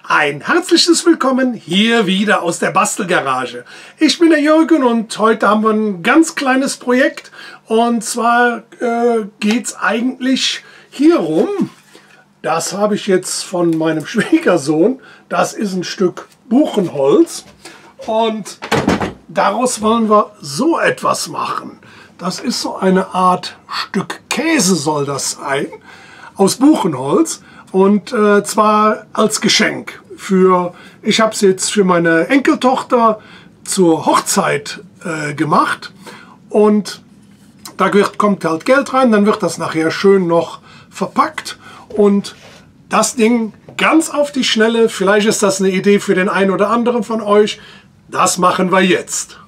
Ein herzliches Willkommen hier wieder aus der Bastelgarage. Ich bin der Jürgen und heute haben wir ein ganz kleines Projekt. Und zwar geht es eigentlich hier rum. Das habe ich jetzt von meinem Schwiegersohn. Das ist ein Stück Buchenholz. Und daraus wollen wir so etwas machen. Das ist so eine Art Stück Käse soll das sein. Aus Buchenholz. Und zwar als Geschenk. Ich habe es jetzt für meine Enkeltochter zur Hochzeit gemacht. Und da kommt halt Geld rein, dann wird das nachher schön noch verpackt. Und das Ding ganz auf die Schnelle, vielleicht ist das eine Idee für den einen oder anderen von euch, das machen wir jetzt.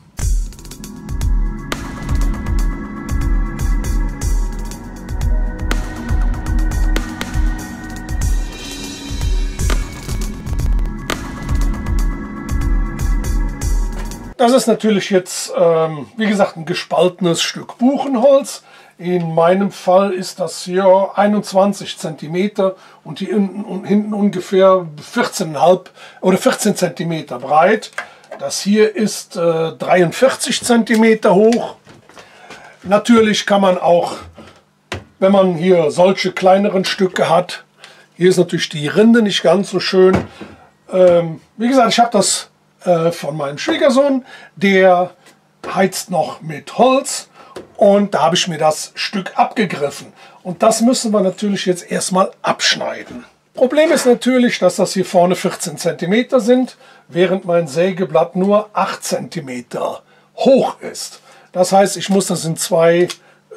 Das ist natürlich jetzt, wie gesagt, ein gespaltenes Stück Buchenholz. In meinem Fall ist das hier 21 cm und hier hinten ungefähr 14,5 oder 14 cm breit. Das hier ist 43 cm hoch. Natürlich kann man auch, wenn man hier solche kleineren Stücke hat, hier ist natürlich die Rinde nicht ganz so schön. Wie gesagt, ich habe das von meinem Schwiegersohn, der heizt noch mit Holz und da habe ich mir das Stück abgegriffen und das müssen wir natürlich jetzt erstmal abschneiden. Problem ist natürlich, dass das hier vorne 14 cm sind, während mein Sägeblatt nur 8 cm hoch ist. Das heißt, ich muss das in zwei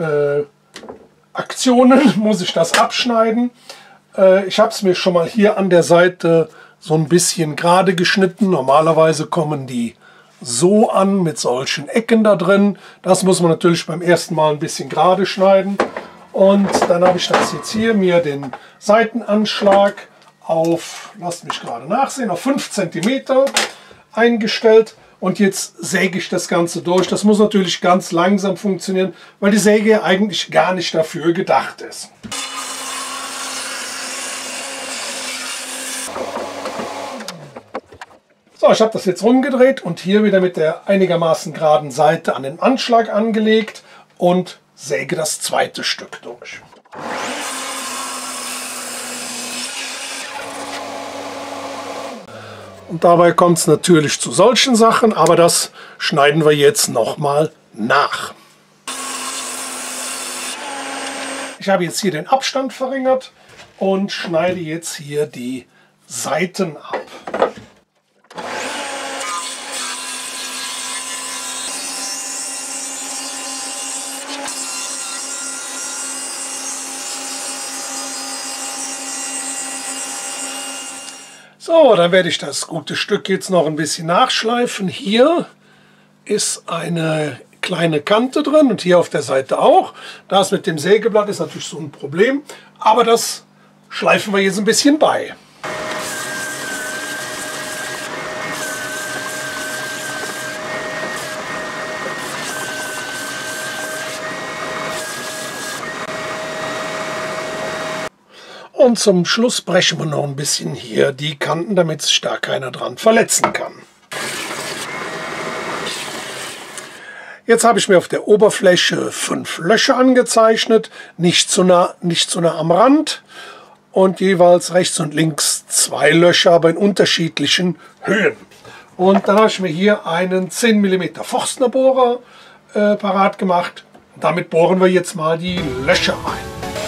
Aktionen muss ich das abschneiden. Ich habe es mir schon mal hier an der Seite so ein bisschen gerade geschnitten. Normalerweise kommen die so an mit solchen Ecken da drin. Das muss man natürlich beim ersten Mal ein bisschen gerade schneiden. Und dann habe ich das jetzt hier mir den Seitenanschlag auf, lasst mich gerade nachsehen, auf 5 cm eingestellt. Und jetzt säge ich das Ganze durch. Das muss natürlich ganz langsam funktionieren, weil die Säge eigentlich gar nicht dafür gedacht ist. So, ich habe das jetzt rumgedreht und hier wieder mit der einigermaßen geraden Seite an den Anschlag angelegt und säge das zweite Stück durch. Und dabei kommt es natürlich zu solchen Sachen, aber das schneiden wir jetzt nochmal nach. Ich habe jetzt hier den Abstand verringert und schneide jetzt hier die Seiten ab. So, dann werde ich das gute Stück jetzt noch ein bisschen nachschleifen. Hier ist eine kleine Kante drin und hier auf der Seite auch. Das mit dem Sägeblatt ist natürlich so ein Problem, aber das schleifen wir jetzt ein bisschen bei. Und zum Schluss brechen wir noch ein bisschen hier die Kanten, damit sich da keiner dran verletzen kann. Jetzt habe ich mir auf der Oberfläche 5 Löcher angezeichnet, nicht zu nah am Rand und jeweils rechts und links 2 Löcher, aber in unterschiedlichen Höhen. Und dann habe ich mir hier einen 10 mm Forstnerbohrer parat gemacht. Damit bohren wir jetzt mal die Löcher ein.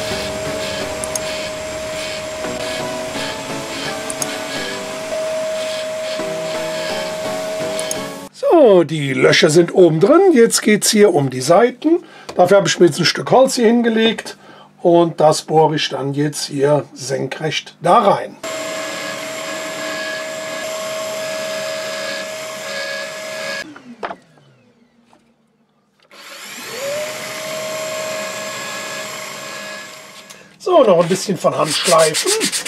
So, die Löcher sind oben drin. Jetzt geht es hier um die Seiten. Dafür habe ich mir jetzt ein Stück Holz hier hingelegt und das bohre ich dann jetzt hier senkrecht da rein. So, noch ein bisschen von Hand schleifen.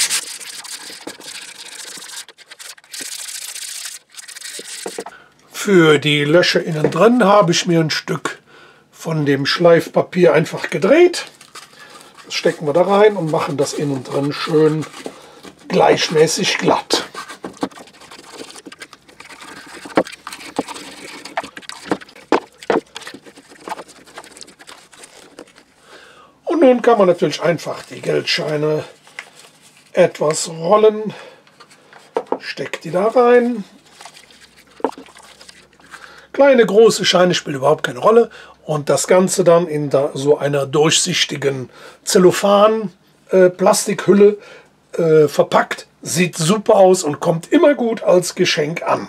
Für die Löcher innen drin habe ich mir ein Stück von dem Schleifpapier einfach gedreht. Das stecken wir da rein und machen das innen drin schön gleichmäßig glatt. kann man natürlich einfach die Geldscheine etwas rollen. Steckt die da rein. Kleine, große Scheine spielen überhaupt keine Rolle. Und das Ganze dann in so einer durchsichtigen Zellophan-Plastikhülle verpackt. Sieht super aus und kommt immer gut als Geschenk an.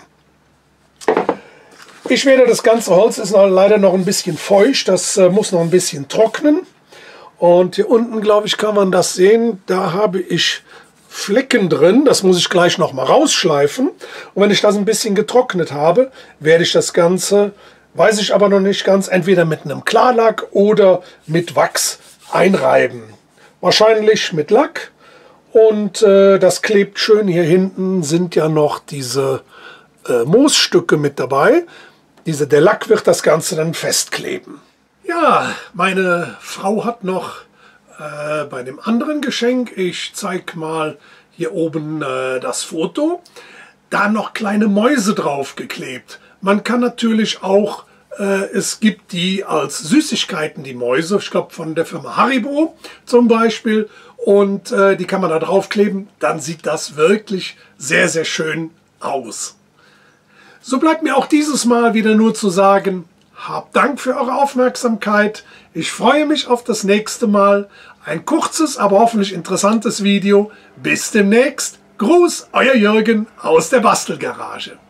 Ich werde das ganze Holz ist leider noch ein bisschen feucht. Das muss noch ein bisschen trocknen. Und hier unten, glaube ich, kann man das sehen. Da habe ich Flecken drin. Das muss ich gleich noch mal rausschleifen. Und wenn ich das ein bisschen getrocknet habe, werde ich das Ganze, weiß ich aber noch nicht ganz, entweder mit einem Klarlack oder mit Wachs einreiben. Wahrscheinlich mit Lack. Und das klebt schön. Hier hinten sind ja noch diese Moosstücke mit dabei. Der Lack wird das Ganze dann festkleben. Ja, meine Frau hat noch bei dem anderen Geschenk, ich zeige mal hier oben das Foto, da noch kleine Mäuse drauf geklebt. Man kann natürlich auch, es gibt die als Süßigkeiten, die Mäuse, ich glaube von der Firma Haribo zum Beispiel, und die kann man da draufkleben, dann sieht das wirklich sehr, sehr schön aus. So bleibt mir auch dieses Mal wieder nur zu sagen, habt Dank für eure Aufmerksamkeit. Ich freue mich auf das nächste Mal. Ein kurzes, aber hoffentlich interessantes Video. Bis demnächst. Gruß, euer Jürgen aus der Bastelgarage.